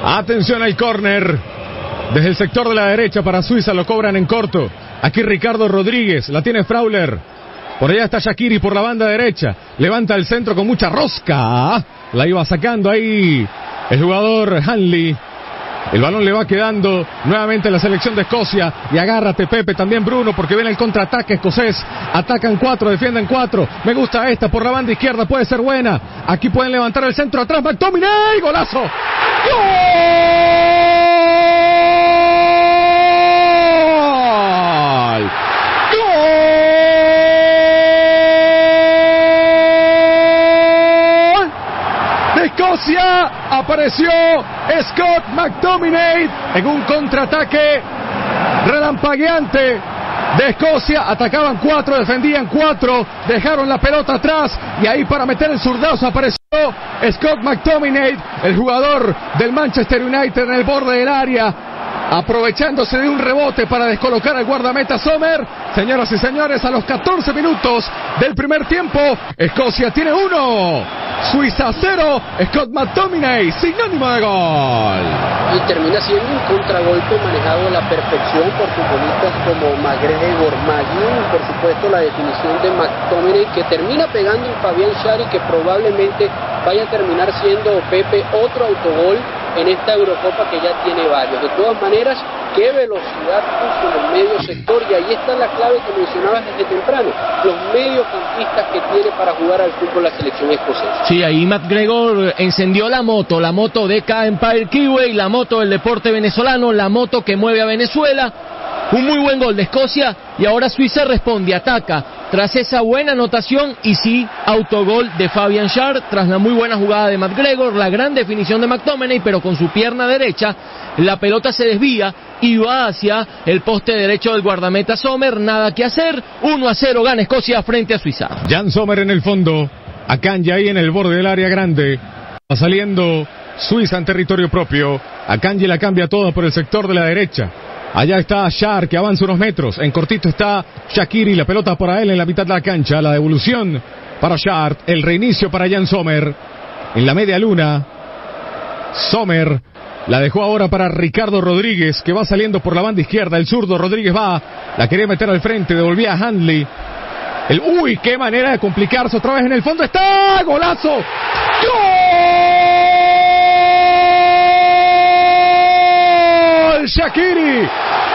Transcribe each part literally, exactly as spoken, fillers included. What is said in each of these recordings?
Atención al córner. Desde el sector de la derecha para Suiza lo cobran en corto. Aquí Ricardo Rodríguez, la tiene Frauler. Por allá está Shaqiri por la banda derecha. Levanta el centro con mucha rosca. La iba sacando ahí el jugador Hanley. El balón le va quedando nuevamente a la selección de Escocia. Y agárrate, Pepe, también Bruno, porque viene el contraataque escocés. Atacan cuatro, defienden cuatro. Me gusta esta por la banda izquierda, puede ser buena. Aquí pueden levantar el centro atrás. McTominay, golazo. ¡Gol! Escocia, apareció Scott McTominay en un contraataque relampagueante de Escocia. Atacaban cuatro, defendían cuatro, dejaron la pelota atrás y ahí para meter el zurdazo apareció Scott McTominay, el jugador del Manchester United, en el borde del área, aprovechándose de un rebote para descolocar al guardameta Sommer. Señoras y señores, a los catorce minutos del primer tiempo, Escocia tiene uno, Suiza cero. Scott McTominay, sinónimo de gol. Y termina siendo un contragolpe manejado a la perfección por futbolistas como McGregor, Maguire, por supuesto la definición de McTominay, que termina pegando en Fabián Schär y que probablemente vaya a terminar siendo, Pepe, otro autogol en esta Eurocopa, que ya tiene varios. De todas maneras, qué velocidad puso en el medio sector, y ahí está la clave que mencionabas desde temprano, los mediocampistas que tiene para jugar al fútbol la selección escocesa. Sí, ahí McGregor encendió la moto, la moto de K Empire Kiwi, la moto del deporte venezolano, la moto que mueve a Venezuela. Un muy buen gol de Escocia, y ahora Suiza responde, ataca tras esa buena anotación, y sí, autogol de Fabián Schär tras la muy buena jugada de McGregor, la gran definición de McTominay, pero con su pierna derecha la pelota se desvía y va hacia el poste derecho del guardameta Sommer. Nada que hacer, uno a cero gana Escocia frente a Suiza. Jan Sommer en el fondo, Akanji ahí en el borde del área grande, va saliendo Suiza en territorio propio. Akanji la cambia toda por el sector de la derecha. Allá está Schär, que avanza unos metros. En cortito está Shaqiri, la pelota para él en la mitad de la cancha. La devolución para Schär, el reinicio para Jan Sommer. En la media luna, Sommer la dejó ahora para Ricardo Rodríguez, que va saliendo por la banda izquierda. El zurdo Rodríguez va, la quería meter al frente, devolvía a Hanley. El, uy, qué manera de complicarse otra vez en el fondo. ¡Está! ¡Golazo! ¡Gol! Shaqiri.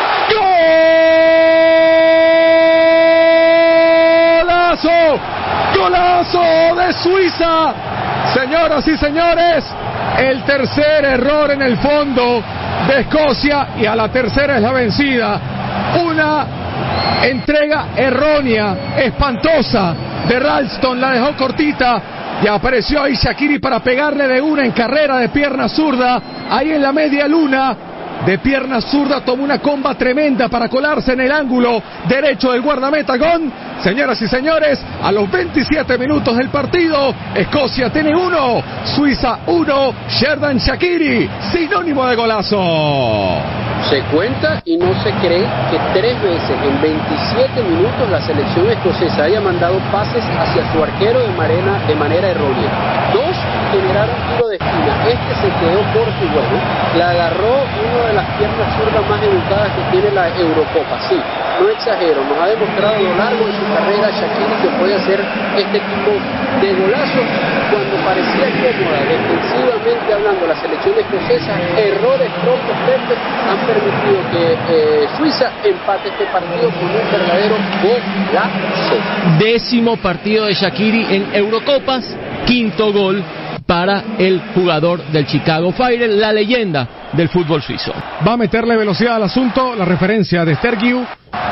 ¡Golazo! ¡Golazo de Suiza! Señoras y señores, el tercer error en el fondo de Escocia, y a la tercera es la vencida. Una entrega errónea, espantosa de Ralston, la dejó cortita y apareció ahí Shaqiri para pegarle de una en carrera de pierna zurda, ahí en la media luna. De pierna zurda tomó una comba tremenda para colarse en el ángulo derecho del guardameta Gon. Señoras y señores, a los veintisiete minutos del partido, Escocia tiene uno, Suiza uno. Xherdan Shaqiri, sinónimo de golazo. Se cuenta y no se cree que tres veces en veintisiete minutos la selección escocesa haya mandado pases hacia su arquero de manera, de manera errónea. Dos generaron tiro de esquina, este se quedó corto y bueno, la agarró una de las piernas zurdas más educadas que tiene la Eurocopa. Sí, no exagero, nos ha demostrado a lo largo de su carrera Shaqiri que puede hacer este tipo de golazos. Cuando parecía cómoda defensivamente hablando la selección escocesa, errores propios Pepe han permitido que eh, Suiza empate este partido con un verdadero golazo. Décimo partido de Shaqiri en Eurocopas, quinto gol para el jugador del Chicago Fire, la leyenda del fútbol suizo. Va a meterle velocidad al asunto, la referencia de Stergiu,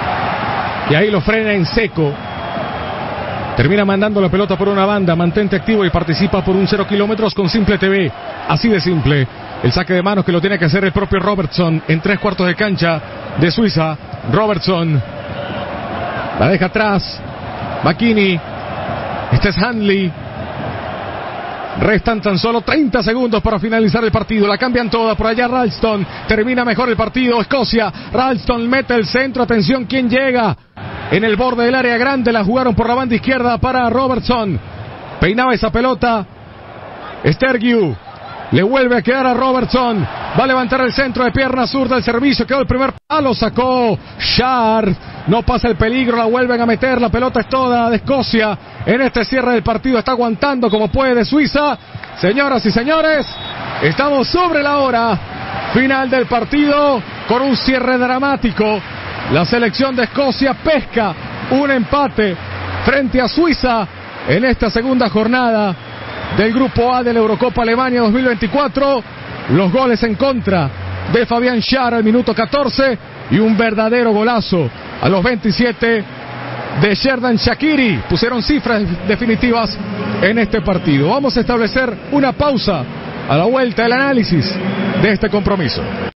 y ahí lo frena en seco. Termina mandando la pelota por una banda, mantente activo y participa por un cero kilómetros con Simple T V. Así de simple. El saque de manos que lo tiene que hacer el propio Robertson en tres cuartos de cancha de Suiza. Robertson la deja atrás. McKennie. Este es Hanley. Restan tan solo treinta segundos para finalizar el partido. La cambian toda. Por allá Ralston. Termina mejor el partido. Escocia. Ralston mete el centro. Atención, ¿quién llega? En el borde del área grande la jugaron por la banda izquierda para Robertson. Peinaba esa pelota Stergiu. Le vuelve a quedar a Robertson. Va a levantar el centro de pierna zurda. El servicio quedó el primer palo. Sacó Schär. No pasa el peligro. La vuelven a meter. La pelota es toda de Escocia. En este cierre del partido está aguantando como puede Suiza. Señoras y señores, estamos sobre la hora final del partido con un cierre dramático. La selección de Escocia pesca un empate frente a Suiza en esta segunda jornada del Grupo A de la Eurocopa Alemania dos mil veinticuatro. Los goles en contra de Fabián Schär al minuto catorce y un verdadero golazo a los veintisiete de Xherdan Shaqiri. Pusieron cifras definitivas en este partido. Vamos a establecer una pausa a la vuelta del análisis de este compromiso.